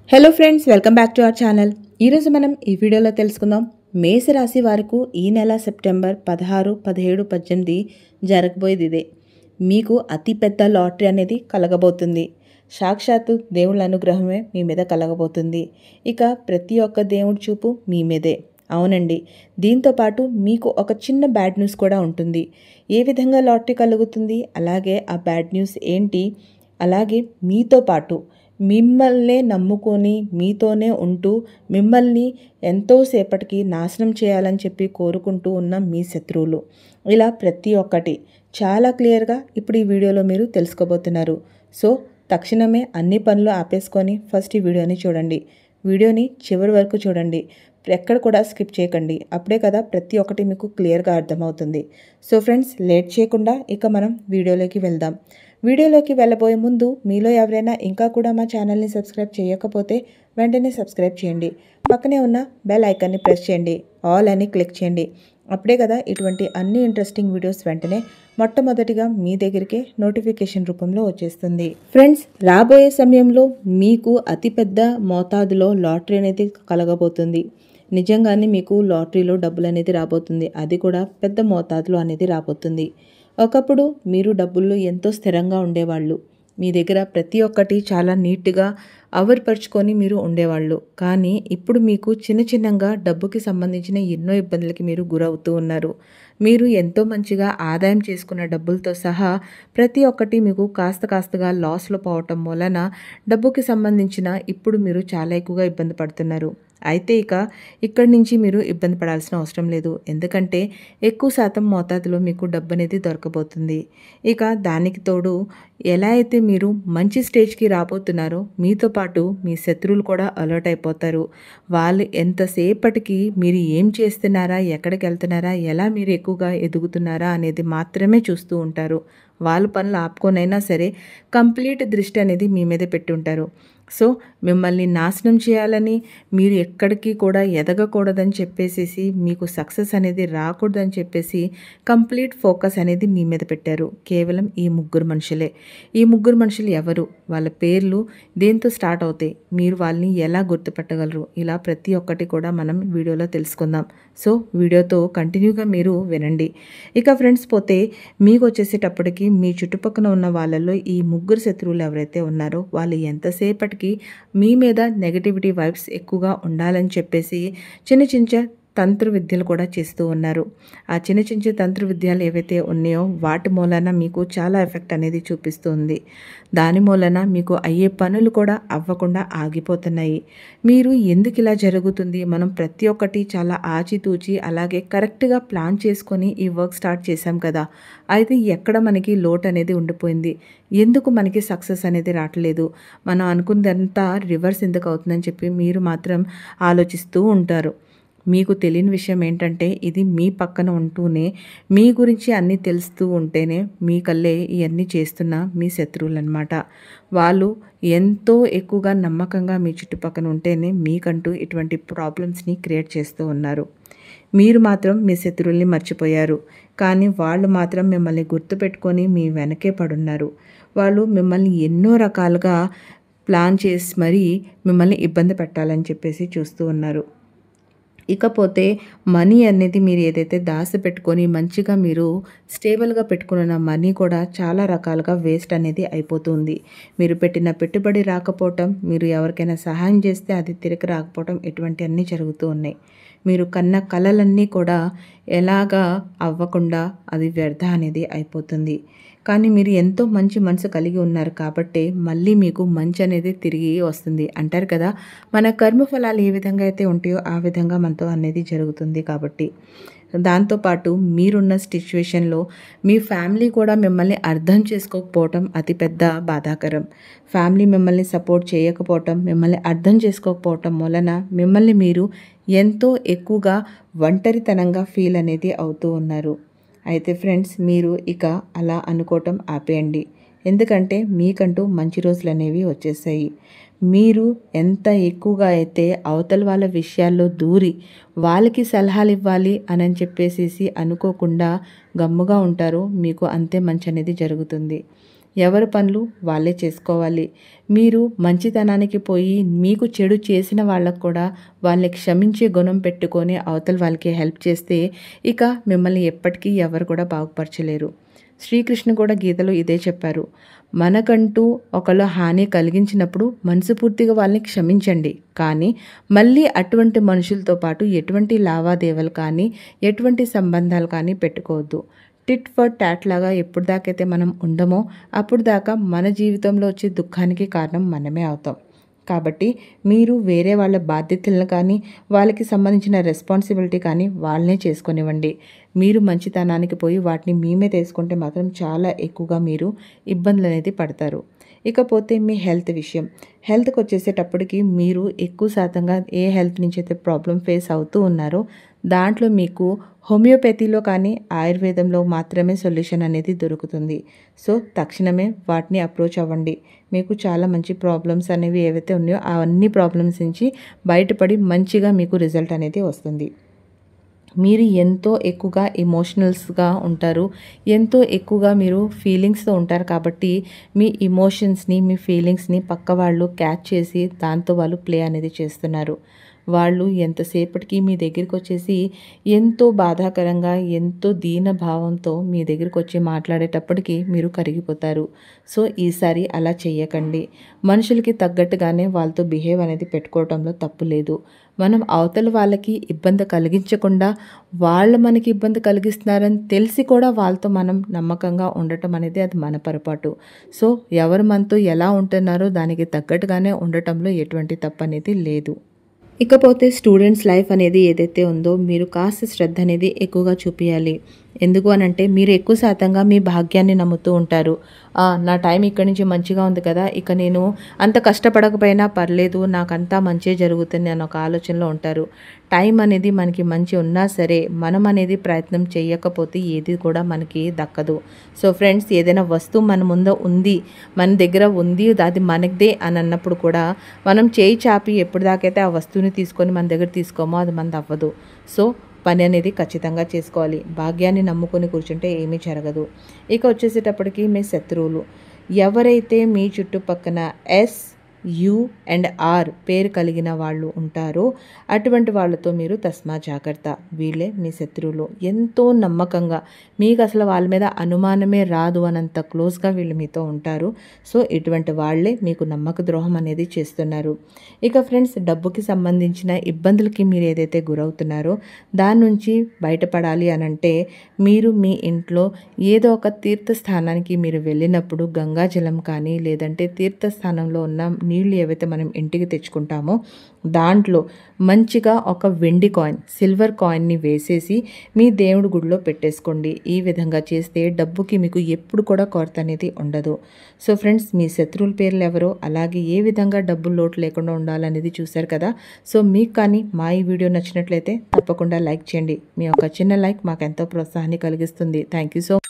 Hello friends, welcome back to our channel. ఈరోజు మనం ఈ వీడియోలో తెలుసుకుందాం మేషరాశి వారికి ఈ నెల సెప్టెంబర్ 16, 17, 18 జరగబోయేది ఇదే. మీకు అతిపెద్ద లాటరీ అనేది కలగబోతుంది. సాక్షాత్తు దేవుళ్ళ అనుగ్రహమే మీ మీద కలగబోతుంది. ఇక ప్రతి ఒక్క దేవుడి చూపు మీ మీదే. అవునండి, దీంతోపాటు మీకు ఒక చిన్న బ్యాడ్ న్యూస్ కూడా ఉంటుంది. ఏ విధంగా లాటరీ కలుగుతుంది, అలాగే ఆ బ్యాడ్ న్యూస్ ఏంటి, అలాగే మీతో పాటు మిమ్మల్నే నమ్ముకొని మీతోనే ఉంటూ మిమ్మల్ని ఎంతోసేపటికి నాశనం చేయాలని చెప్పి కోరుకుంటూ ఉన్న మీ శత్రువులు, ఇలా ప్రతి ఒక్కటి చాలా క్లియర్గా ఇప్పుడు ఈ వీడియోలో మీరు తెలుసుకోబోతున్నారు. సో తక్షణమే అన్ని పనులు ఆపేసుకొని ఫస్ట్ ఈ వీడియోని చూడండి. వీడియోని చివరి వరకు చూడండి, ఎక్కడ కూడా స్కిప్ చేయకండి. అప్పుడే కదా ప్రతి ఒక్కటి మీకు క్లియర్గా అర్థమవుతుంది. సో ఫ్రెండ్స్, లేట్ చేయకుండా ఇక మనం వీడియోలోకి వెళ్దాం. వీడియోలోకి వెళ్ళబోయే ముందు మీలో ఎవరైనా ఇంకా కూడా మా ఛానల్ని సబ్స్క్రైబ్ చేయకపోతే వెంటనే సబ్స్క్రైబ్ చేయండి. పక్కనే ఉన్న బెల్ ఐకాన్ని ప్రెస్ చేయండి, ఆల్ అని క్లిక్ చేయండి. అప్పుడే కదా ఇటువంటి అన్ని ఇంట్రెస్టింగ్ వీడియోస్ వెంటనే మొట్టమొదటిగా మీ దగ్గరికి నోటిఫికేషన్ రూపంలో వచ్చేస్తుంది. ఫ్రెండ్స్, రాబోయే సమయంలో మీకు అతిపెద్ద మోతాదులో లాటరీ అనేది కలగబోతుంది. నిజంగానే మీకు లాటరీలో డబ్బులు అనేది రాబోతుంది. అది కూడా పెద్ద మోతాదులో అనేది రాబోతుంది. ఒకప్పుడు మీరు డబ్బుల్లో ఎంతో స్థిరంగా ఉండేవాళ్ళు. మీ దగ్గర ప్రతి ఒక్కటి చాలా నీట్గా ఆవిర్పరుచుకొని మీరు ఉండేవాళ్ళు. కానీ ఇప్పుడు మీకు చిన్నగా డబ్బుకి సంబంధించిన ఎన్నో ఇబ్బందులకి మీరు గురవుతూ ఉన్నారు. మీరు ఎంతో మంచిగా ఆదాయం చేసుకున్న డబ్బులతో సహా ప్రతి ఒక్కటి మీకు కాస్తగా లాస్లో పోవటం వలన డబ్బుకి సంబంధించిన ఇప్పుడు మీరు చాలా ఎక్కువగా ఇబ్బంది పడుతున్నారు. అయితే ఇక్కడి నుంచి మీరు ఇబ్బంది పడాల్సిన అవసరం లేదు. ఎందుకంటే ఎక్కువ శాతం మోతాదులో మీకు డబ్బు అనేది దొరకబోతుంది. దానికి తోడు ఎలా అయితే మీరు మంచి స్టేజ్కి రాబోతున్నారో మీతో పాటు మీ శత్రువులు కూడా అలర్ట్ అయిపోతారు. వాళ్ళు ఎంతసేపటికి మీరు ఏం చేస్తున్నారా, ఎక్కడికి వెళ్తున్నారా, ఎలా మీరు ఎక్కువగా ఎదుగుతున్నారా అనేది మాత్రమే చూస్తూ ఉంటారు. వాళ్ళ పనులు ఆపుకొనైనా సరే కంప్లీట్ దృష్టి అనేది మీ మీద పెట్టి ఉంటారు. సో మిమ్మల్ని నాశనం చేయాలని, మీరు ఎక్కడికి కూడా ఎదగకూడదని చెప్పేసి, మీకు సక్సెస్ అనేది రాకూడదని చెప్పేసి కంప్లీట్ ఫోకస్ అనేది మీ మీద పెట్టారు. కేవలం ఈ ముగ్గురు మనుషులే. ఈ ముగ్గురు మనుషులు ఎవరు, వాళ్ళ పేర్లు దేంతో స్టార్ట్ అవుతాయి, మీరు వాళ్ళని ఎలా గుర్తుపట్టగలరు, ఇలా ప్రతి ఒక్కటి కూడా మనం వీడియోలో తెలుసుకుందాం. సో వీడియోతో కంటిన్యూగా మీరు వినండి. ఫ్రెండ్స్, పోతే మీకు వచ్చేసేటప్పటికి మీ చుట్టుపక్కల ఉన్న వాళ్ళల్లో ఈ ముగ్గురు శత్రువులు ఎవరైతే ఉన్నారో వాళ్ళు ఎంతసేపటికి మీ మీద నెగటివిటీ వైబ్స్ ఎక్కువగా ఉండాలని చెప్పేసి చిన్న తంత్ర విద్యలు కూడా చేస్తూ ఉన్నారు. ఆ చిన్న తంత్ర విద్యలు ఏవైతే ఉన్నాయో వాటి మూలన మీకు చాలా ఎఫెక్ట్ అనేది చూపిస్తుంది. దాని మూలన మీకు అయ్యే పనులు కూడా అవ్వకుండా ఆగిపోతున్నాయి. మీరు ఎందుకు ఇలా జరుగుతుంది, మనం ప్రతి ఒక్కటి చాలా ఆచితూచి అలాగే కరెక్ట్గా ప్లాన్ చేసుకొని ఈ వర్క్ స్టార్ట్ చేశాం కదా, అయితే ఎక్కడ మనకి లోటు అనేది ఉండిపోయింది, ఎందుకు మనకి సక్సెస్ అనేది రావట్లేదు, మనం అనుకున్నదంతా రివర్స్ ఎందుకు అవుతుందని చెప్పి మీరు మాత్రం ఆలోచిస్తూ ఉంటారు. మీకు తెలియని విషయం ఏంటంటే, ఇది మీ పక్కన ఉంటూనే మీ గురించి అన్నీ తెలుస్తూ ఉంటేనే మీ కళ్ళే ఇవన్నీ చేస్తున్న మీ శత్రువులు అన్నమాట. వాళ్ళు ఎంతో ఎక్కువగా నమ్మకంగా మీ చుట్టుపక్కన ఉంటేనే మీకంటూ ఇటువంటి ప్రాబ్లమ్స్ని క్రియేట్ చేస్తూ ఉన్నారు. మీరు మాత్రం మీ శత్రువుల్ని మర్చిపోయారు. కానీ వాళ్ళు మాత్రం మిమ్మల్ని గుర్తుపెట్టుకొని మీ వెనకే పడున్నారు. వాళ్ళు మిమ్మల్ని ఎన్నో రకాలుగా ప్లాన్ చేసి మరీ మిమ్మల్ని ఇబ్బంది పెట్టాలని చెప్పేసి చూస్తూ ఉన్నారు. ఇకపోతే మనీ అనేది మీరు ఏదైతే దాచిపెట్టుకొని మంచిగా మీరు స్టేబుల్గా పెట్టుకున్న మనీ కూడా చాలా రకాలుగా వేస్ట్ అనేది అయిపోతుంది. మీరు పెట్టిన పెట్టుబడి రాకపోవటం, మీరు ఎవరికైనా సహాయం చేస్తే అది తిరిగి రాకపోవటం, ఇటువంటి అన్నీ జరుగుతూ ఉన్నాయి. మీరు కన్న కలలన్నీ కూడా ఎలాగా అవ్వకుండా అది వ్యర్థ అనేది అయిపోతుంది. కానీ మీరు ఎంతో మంచి మనసు కలిగి ఉన్నారు కాబట్టి మళ్ళీ మీకు మంచి అనేది తిరిగి వస్తుంది అంటారు కదా. మన కర్మఫలాలు ఏ విధంగా అయితే ఉంటాయో ఆ విధంగా మనతో అనేది జరుగుతుంది. కాబట్టి దాంతోపాటు మీరున్న సిచ్యువేషన్లో మీ ఫ్యామిలీ కూడా మిమ్మల్ని అర్థం చేసుకోకపోవటం అతిపెద్ద బాధాకరం. ఫ్యామిలీ మిమ్మల్ని సపోర్ట్ చేయకపోవటం, మిమ్మల్ని అర్థం చేసుకోకపోవటం వలన మిమ్మల్ని మీరు ఎంతో ఎక్కువగా ఒంటరితనంగా ఫీల్ అనేది అవుతూ ఉన్నారు. అయితే ఫ్రెండ్స్, మీరు అలా అనుకోవటం ఆపేయండి. ఎందుకంటే మీకంటూ మంచి రోజులు అనేవి వచ్చేసాయి. మీరు ఎంత ఎక్కువగా అయితే అవతల వాళ్ళ విషయాల్లో దూరి వాళ్ళకి సలహాలు ఇవ్వాలి అని చెప్పేసి అనుకోకుండా గమ్ముగా ఉంటారో మీకు అంతే మంచి అనేది జరుగుతుంది. ఎవరి పనులు వాళ్ళే చేసుకోవాలి. మీరు మంచితనానికి పోయి మీకు చెడు చేసిన వాళ్ళకు కూడా వాళ్ళని క్షమించే గుణం పెట్టుకొని అవతల వాళ్ళకి హెల్ప్ చేస్తే ఇక మిమ్మల్ని ఎప్పటికీ ఎవరు కూడా బాగుపరచలేరు. శ్రీకృష్ణ కూడా గీతలో ఇదే చెప్పారు. మనకంటూ ఒకళ్ళు హాని కలిగించినప్పుడు మనస్ఫూర్తిగా వాళ్ళని క్షమించండి. కానీ మళ్ళీ అటువంటి మనుషులతో పాటు ఎటువంటి లావాదేవీలు కానీ ఎటువంటి సంబంధాలు కానీ పెట్టుకోవద్దు. టిట్ ఫర్ టాట్ లాగా ఎప్పుడు దాకైతే మనం ఉండమో అప్పుడు దాకా మన జీవితంలో వచ్చే దుఃఖానికి కారణం మనమే అవుతాం. కాబట్టి మీరు వేరే వాళ్ళ బాధ్యతలను కానీ వాళ్ళకి సంబంధించిన రెస్పాన్సిబిలిటీ కానీ వాళ్ళనే చేసుకొనివ్వండి. మీరు మంచితనానికి పోయి వాటిని మీ మీద వేసుకుంటే మాత్రం చాలా ఎక్కువగా మీరు ఇబ్బందులు అనేది పడతారు. ఇకపోతే మీ హెల్త్ విషయం. హెల్త్కి వచ్చేసేటప్పటికి మీరు ఎక్కువ శాతంగా ఏ హెల్త్ నుంచి అయితే ప్రాబ్లం ఫేస్ అవుతూ ఉన్నారో దాంట్లో మీకు హోమియోపతిలో కానీ ఆయుర్వేదంలో మాత్రమే సొల్యూషన్ అనేది దొరుకుతుంది. సో తక్షణమే వాటిని అప్రోచ్ అవ్వండి. మీకు చాలా మంచి ప్రాబ్లమ్స్ అనేవి ఏవైతే ఉన్నాయో ఆ అన్ని ప్రాబ్లమ్స్ నుంచి బయటపడి మంచిగా మీకు రిజల్ట్ అనేది వస్తుంది. మీరు ఎంతో ఎక్కువగా ఎమోషనల్స్గా ఉంటారు, ఎంతో ఎక్కువగా మీరు ఫీలింగ్స్తో ఉంటారు. కాబట్టి మీ ఎమోషన్స్ని మీ ఫీలింగ్స్ని పక్క వాళ్ళు క్యాచ్ చేసి దాంతో వాళ్ళు ప్లే అనేది చేస్తున్నారు. వాళ్ళు ఎంతసేపటికి మీ దగ్గరికి వచ్చేసి ఎంతో బాధాకరంగా ఎంతో దీనభావంతో మీ దగ్గరికి వచ్చి మాట్లాడేటప్పటికి మీరు కరిగిపోతారు. సో ఈసారి అలా చెయ్యకండి. మనుషులకి తగ్గట్టుగానే వాళ్ళతో బిహేవ్ అనేది పెట్టుకోవడంలో తప్పు లేదు. మనం అవతల వాళ్ళకి ఇబ్బంది కలిగించకుండా వాళ్ళు మనకి ఇబ్బంది కలిగిస్తున్నారని తెలిసి కూడా వాళ్ళతో మనం నమ్మకంగా ఉండటం అనేది అది మన పొరపాటు. సో ఎవరు మనతో ఎలా ఉంటున్నారో దానికి తగ్గట్టుగానే ఉండటంలో ఎటువంటి తప్పు అనేది లేదు. ఇకపోతే స్టూడెంట్స్ లైఫ్ అనేది ఏదైతే ఉందో మీరు కాస్త శ్రద్ధ అనేది ఎక్కువగా చూపించాలి. ఎందుకు అనంటే మీరు ఎక్కువ శాతంగా మీ భాగ్యాన్ని నమ్ముతూ ఉంటారు. నా టైం ఇక్కడి నుంచి మంచిగా ఉంది కదా, ఇక నేను అంత కష్టపడకపోయినా పర్లేదు, నాకంతా మంచి జరుగుతుంది అని ఒక ఆలోచనలో ఉంటారు. టైం అనేది మనకి మంచి ఉన్నా సరే మనం అనేది ప్రయత్నం చేయకపోతే ఏది కూడా మనకి దక్కదు. సో ఫ్రెండ్స్, ఏదైనా వస్తువు మన ముందు ఉంది, మన దగ్గర ఉంది, అది మనదే అని అన్నప్పుడు కూడా మనం చేయి చాపి ఎప్పుడు దాకైతే ఆ వస్తువుని తీసుకొని మన దగ్గర తీసుకోమో అది మనది అవ్వదు. సో పని అనేది ఖచ్చితంగా చేసుకోవాలి. భాగ్యాన్ని నమ్ముకొని కూర్చుంటే ఏమీ జరగదు. ఇక వచ్చేసేటప్పటికి మీ శత్రువులు ఎవరైతే మీ చుట్టుపక్కన SUR పేరు కలిగిన వాళ్ళు ఉంటారో అటువంటి వాళ్ళతో మీరు తస్మా జాగ్రత్త. వీళ్ళే మీ శత్రువులు. ఎంతో నమ్మకంగా మీకు అసలు వాళ్ళ మీద అనుమానమే రాదు అనంత క్లోజ్గా వీళ్ళు మీతో ఉంటారు. సో ఇటువంటి వాళ్ళే మీకు నమ్మక ద్రోహం అనేది చేస్తున్నారు. ఇక ఫ్రెండ్స్, డబ్బుకి సంబంధించిన ఇబ్బందులకి మీరు ఏదైతే గురవుతున్నారో దాని నుంచి బయటపడాలి అనంటే మీరు మీ ఇంట్లో ఏదో ఒక తీర్థస్థానానికి మీరు వెళ్ళినప్పుడు గంగాజలం కానీ లేదంటే తీర్థస్థానంలో ఉన్న నీళ్ళు ఏవైతే మనం ఇంటికి తెచ్చుకుంటామో దాంట్లో మంచిగా ఒక వెండి కాయిన్, సిల్వర్ కాయిన్ని వేసేసి మీ దేవుడి గుడిలో పెట్టేసుకోండి. ఈ విధంగా చేస్తే డబ్బుకి మీకు ఎప్పుడు కూడా కొరత అనేది ఉండదు. సో ఫ్రెండ్స్, మీ శత్రువుల పేర్లు ఎవరో అలాగే ఏ విధంగా డబ్బులు లోటు లేకుండా ఉండాలనేది చూశారు కదా. సో మీకు కానీ మా ఈ వీడియో నచ్చినట్లయితే తప్పకుండా లైక్ చేయండి. మీ యొక్క చిన్న లైక్ మాకు ఎంతో ప్రోత్సాహాన్ని కలిగిస్తుంది. Thank you so